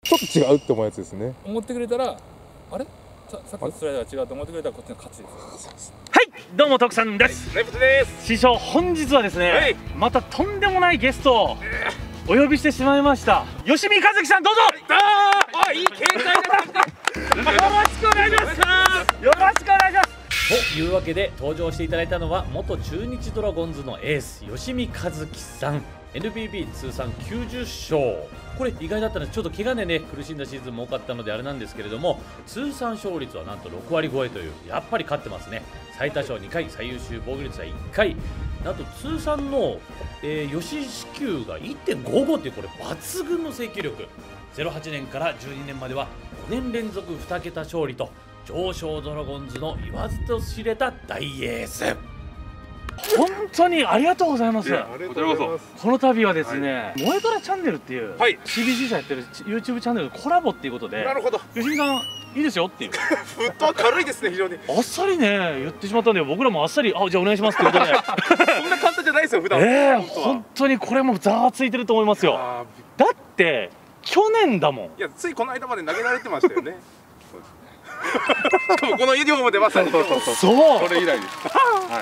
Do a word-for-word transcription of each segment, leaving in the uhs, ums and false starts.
ちょっと違うって思うやつですね。 思ってくれたら、あれささっきのスライダーが違うと思ってくれたらこっちの勝ちです。 はい、どうも徳さんです。 レプトです。 師匠、本日はですね、はい、またとんでもないゲストをお呼びしてしまいました。吉見和樹さん、どうぞ。 ああ、いい携帯だった。よろしくお願いします。 よろしくお願いします。 というわけで登場していただいたのは元中日ドラゴンズのエース吉見和樹さん。 エヌピービー 通算きゅうじゅっしょう、これ意外だったのでちょっと怪我でね苦しんだシーズンも多かったのであれなんですけれども、通算勝率はなんとろくわり超えという、やっぱり勝ってますね。最多勝にかい、最優秀防御率はいっかい、なんと通算の、えー、吉四球が いってんごご っていう、これ抜群の制球力。ゼロはちねんからじゅうにねんまではごねん連続にけた勝利と、常勝ドラゴンズの言わずと知れた大エース。 本当にありがとうございます。 こちらこそ。 この度はですね、萌えドラチャンネルっていう、 はい、 シービージー 社やってる ユーチューブ チャンネルのコラボっていうことで、 なるほど、 吉見さんいいですよっていう。 フットは軽いですね、非常に。 あっさりね言ってしまったんで、僕らもあっさり、あ、じゃあお願いしますってことで。 そんな簡単じゃないですよ普段。 ええ、本当にこれもざわついてると思いますよ。だって去年だもん。いや、ついこの間まで投げられてましたよね。しかもこのユニフォームでまさにそうそうそうそう、それ以来です。はい、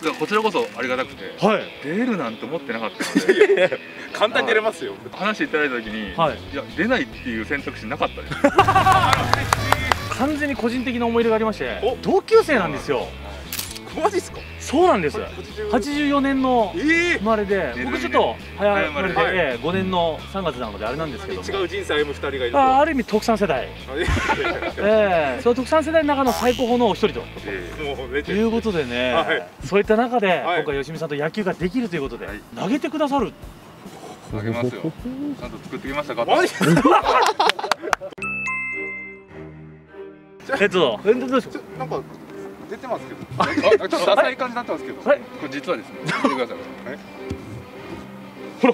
こちらこそありがたくて、はい、出るなんて思ってなかったので。簡単に出れますよ。話していただいた時に、はい、いや出ないっていう選択肢なかったです。 完全に個人的な思い入れがありまして、同級生なんですよ。 マジっすか？ そうなんです。はちじゅうよねんの生まれで、僕ちょっと早生まれでごねんのさんがつなのであれなんですけども、 違う人生歩むふたりがいる。 ある意味特産世代、ええ、その特産世代の中の最高峰のお一人ということでね、そういった中で今回吉見さんと野球ができるということで投げてくださる。 投げますよ。ちゃんと作ってきましたか？ えっとどうでしょう。 なんか出てますけど、あ、ちょっとダサい感じになってますけど、これ実はですね、見てください。ほら、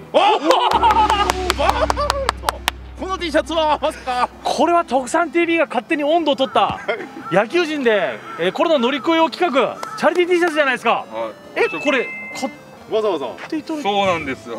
この T シャツはまさか。 これは特産 ティービー が勝手に温度を取った野球人で、えー、コロナ乗り越えを企画チャリティー T シャツじゃないですか。え、これわざわざって言っとる。 そうなんです。はい、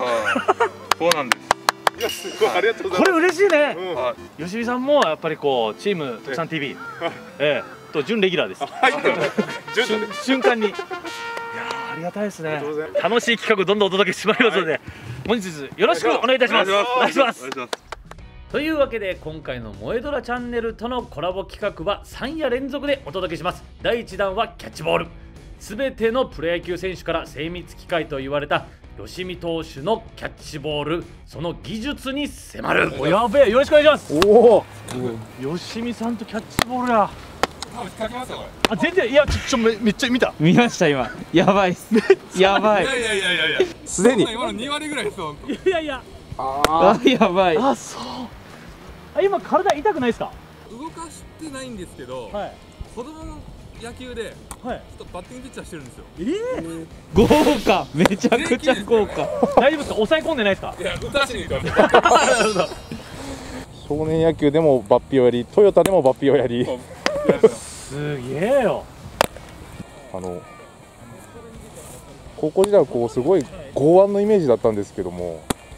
そうなんです。いや、すごい、ありがとうございます。 これ嬉しいね。吉見さんもやっぱりこうチーム特産 ティービー、ええと準レギュラーです。瞬間に。いやー、ありがたいですね。楽しい企画どんどんお届けしてまいりますので、本日よろしくお願いいたします。お願いします。 というわけで今回の萌えドラチャンネルとのコラボ企画はさん夜連続でお届けします。だいいちだんはキャッチボール。すべてのプロ野球選手から精密機械と言われた吉見投手のキャッチボール、その技術に迫る。 お、やべえ、よろしくお願いします。おお、吉見さんとキャッチボールや。あ、全然、いや、ちょ、ちょ、め、めっちゃ見た。 見ました、今。やばいっす。やばい。 いやいやいやいやいや。 すでに。 今のにわりぐらいです。 いやいや。 ああ、やばい。 あ、そう。あ、今体痛くないですか。 動かしてないんですけど。はい。子供の野球で。はい。ちょっとバッティングピッチャーしてるんですよ。ええ。豪華。めちゃくちゃ豪華。 大丈夫ですか。抑え込んでないですか。 いや、打たしに行くわ。 少年野球でもバッピをやり、トヨタでもバッピをやり。 すげえよ。 あの高校時代はこうすごい剛腕のイメージだったんですけども、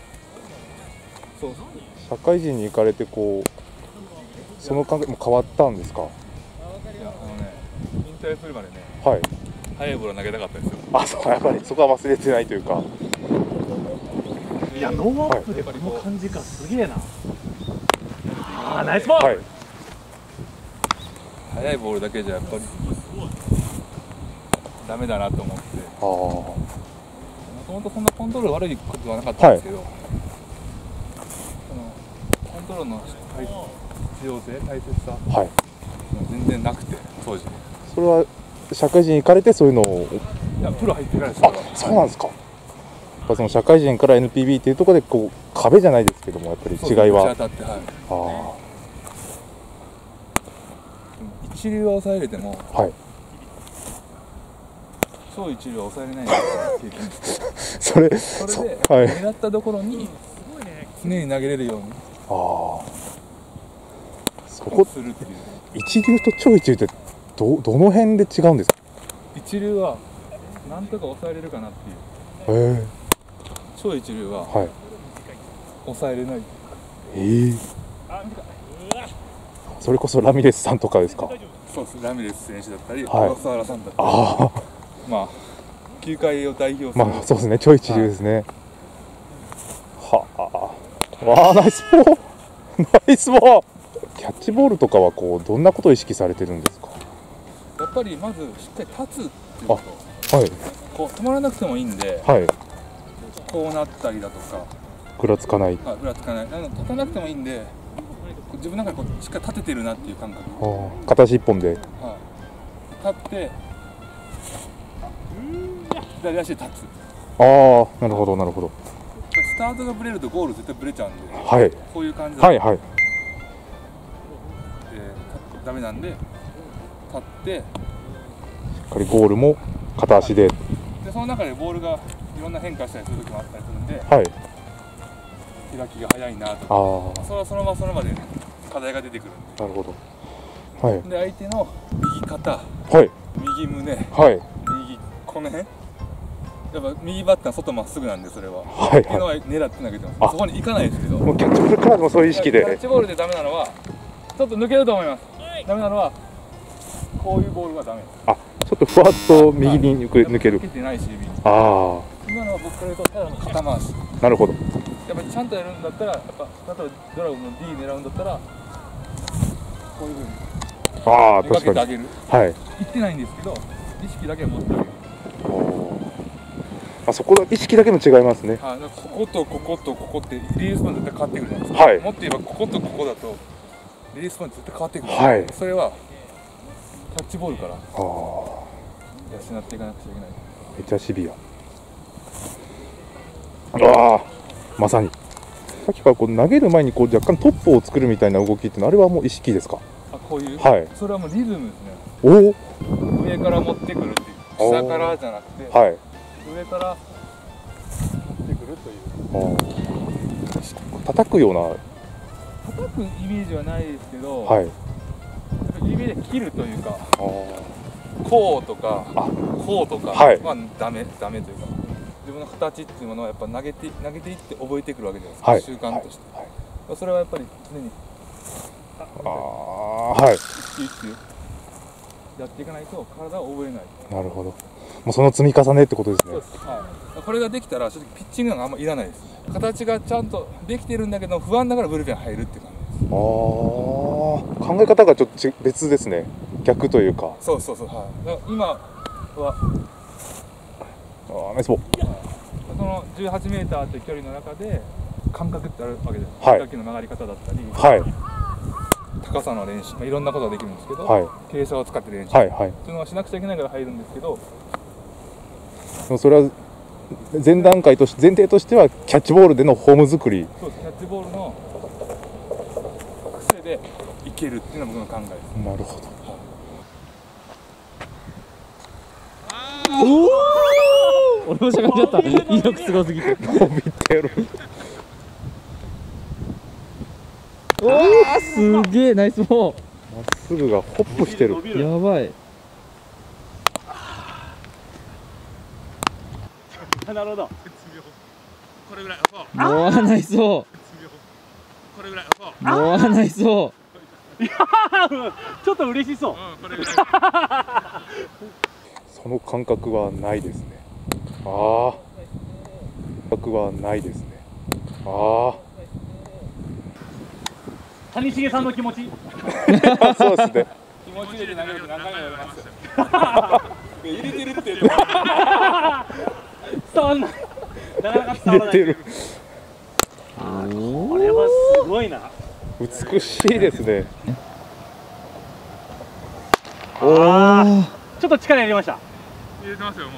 社会人に行かれてこうその感覚も変わったんですか？いや、あのね、引退するまでね、 はい、 速いボール投げたかったですよ。 あ、そう、やっぱりそこは忘れてないというか。 いや、ノーアップでこの感じか、すげえな。あー、ナイスボール。はい、 速いボールだけじゃやっぱりダメだなと思って、もともとそんなコントロール悪いことはなかったんですけど、はい、そのコントロールの必要性、大切さ、はい、全然なくて、当時。 それは社会人行かれてそういうのを。 いや、プロ入ってからです。 あ、そうなんですか。やっぱその社会人から エヌピービー っていうところでこう壁じゃないですけども、やっぱり違いは。 はい、あ一流は抑えれても、はい、超一流は抑えれないんですよ、経験して。それ、それで、はい、狙ったところに常に投げれるように。ああ、そこするっていう。 一流と超一流ってどどの辺で違うんですか？ 一流はなんとか抑えれるかなっていう。へえ。超一流は、はい、抑えれない。ええ。 それこそラミレスさんとかですか。 そうです、ラミレス選手だったり、 はい小笠原さんだったり、 ああ、 まあ球界を代表する、 まあそうですね、超一流ですね。はあ、わあ、ナイスボールナイスボール。キャッチボールとかはこうどんなことを意識されてるんですか。 やっぱりまずしっかり立つっていうこはいと、こう止まらなくてもいいんで、 はい、 こうなったりだとか、 ぐらつかない。 あぐらつかない、あの立たなくてもいいんで、自分の中でこうしっかり立ててるなっていう感覚、 ああ、片足一本で。 はい、立って左足で立つ。 ああ、なるほどなるほど。 スタートがブレるとゴール絶対ブレちゃうんで、 はいこういう感じだと、 はいはい。 えー、ダメなんで立って、 しっかりゴールも片足で。 でその中でボールがいろんな変化したりする時もあったりするんで、 はい。 開きが早いなとか、 ああ、 それはその場その場で課題が出てくるんなるほど。はいで、で相手の右肩、 はい右胸、 はい右この辺、やっぱ右バッターの外まっすぐなんで、それは、 はいっていうのはは狙って投げてます。 あそこに行かないですけど、 い。もうキャッチボールからでもそういう意識キャッで。 チボールでダメなのはちょっと抜けると思います。ダメなのはこういうボールがダメです。 あ、ちょっとふわっと右に抜け抜ける抜。けてないし、指にあ今のは僕から言うとただの肩回し。 あ、なるほど。 やっぱりちゃんとやるんだったら、やっぱ例えばドラゴンの D 狙うんだったら、こういうふうにああ、 めが確かに。 けてあげる。 はい。 言ってないんですけど、意識だけは持ってあげる。 あ、そこの意識だけも違いますね。 あ、だからこことこことここってリリースポイント絶対変わってくるじゃないですか。 はいもっと言えばこことここだとリリースポイント絶対変わってくる。 はいそれはキャッチボールからああ、 養っていかなくちゃいけない。 めっちゃシビア。ああ、まさに。さっきからこう投げる前にこう若干トップを作るみたいな動きっていうのはあれはもう意識ですか。 あ、こういう。 はい。 それはもうリズムですね。 おお。 上から持ってくるっていう。 おー下からじゃなくて、 はい。 上から持ってくるという。 ああ。叩くような。 叩くイメージはないですけど、 はい。 指で切るというか、 あこうとかあこうとかはいはダメダメというか、自分の形っていうものはやっぱ投げて投げていって覚えてくるわけじゃないですか、 はい習慣として、 はいそれはやっぱり常にあ。ああ、はい。 一球一球やっていかないと体を覚えない。 なるほど。もうその積み重ねってことですね。 そうです、はい、これができたら正直ピッチングなんかあんまいらないです。形がちゃんとできてるんだけど不安だからブルペン入るっていう感じです。 ああ、考え方がちょっとち別ですね。逆というか。 そうそうそう、はい、だから今はああ、ナイスボール。 そのじゅうはちメーターという距離の中で感覚ってあるわけです。 はい打球の曲がり方だったり、 はい高さの練習、まあ、いろんなことができるんですけど、 はい傾斜を使って練習、 はいはい。 というのはしなくちゃいけないから入るんですけど、 でもそれは前段階として前提としてはキャッチボールでのフォーム作り。 そうです、キャッチボールの癖でいけるっていうのが僕の考えです。 なるほど。 俺もしゃがんじゃった。威力すごすぎて。 伸びてる。 おお、すげえナイスボまっすぐがホップしてる。 ー。やばい。 なるほど。 これぐらい、そう、 もうナイスボこれぐらい、そう、 ー。もうナイスボちょっと嬉しそう。 うん、これぐらい。 その感覚はないですね。ああ。感覚はないですね。あ谷繁さんの気持ち。 あ。そうですね。 気持ち入れて投げると何回も言われますよ。入れてるって。 伝わんない。なかなか伝わらない。 出てる。 これはすごいな。 美しいですね。 おお。 ちょっと力入れました。 入れてますよ、もう。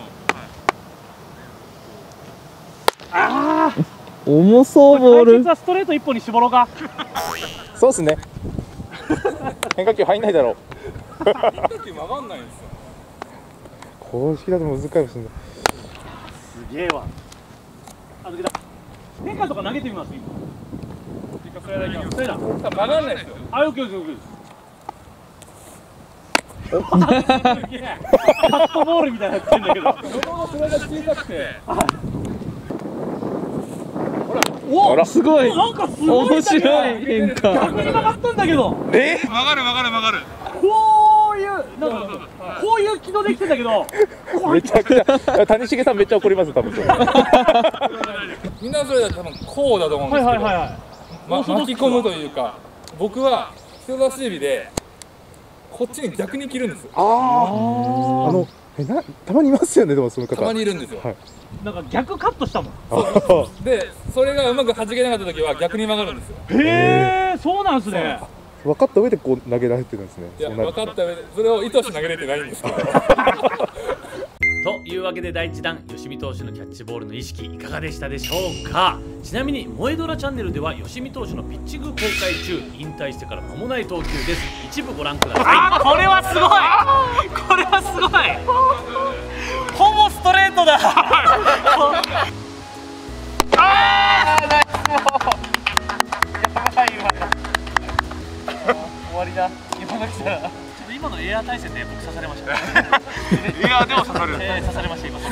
ああ。 重そうボール解決。はストレート一本に絞ろうか。 そうですね。変化球入んないだろう。 変化球曲がんないんですよ。 公式だと難しいですね。 すげえわ。あ、抜けた。変化とか投げてみます。今。 一回それだけ。 それだ。 曲がんないですよ。 あ、オッケーオッケーオッケー。すげえ。カットボールみたいになってんだけど。 そのそれが小さくて。ほら、 おすごいなんかすごい面白い変化。 逆に曲がったんだけど。 え曲がる曲がる曲がる。 こういうなんかこういう軌道できてんだけど。 めちゃくちゃ谷繁さんめっちゃ怒ります多分それ。 みんなそれだと多分こうだと思うんですけど、ま、巻き込むというか、僕は人差し指でこっちに逆に切るんですよ。 あああのえなたまにいますよねでもその方。 たまにいるんですよ。 はい、 なんか逆カットしたもん。 でそれがうまく弾けなかった時は逆に曲がるんですよ。 へえ、そうなんですね。 分かった上でこう投げられてるんですね。 いや分かった上でそれを意図して投げれてないんですけど。 というわけでだいいちだん吉見投手のキャッチボールの意識いかがでしたでしょうか。ちなみに萌えドラチャンネルでは吉見投手のピッチング公開中、引退してから間もない投球です。一部ご覧ください。あ、これはすごい、これはすごい、ほぼストレートだ。あーナイスボール、やばい今の終わりだ今の来たら。今のエアー対戦で僕刺されました。エアーでも刺さる。えー、刺されました今。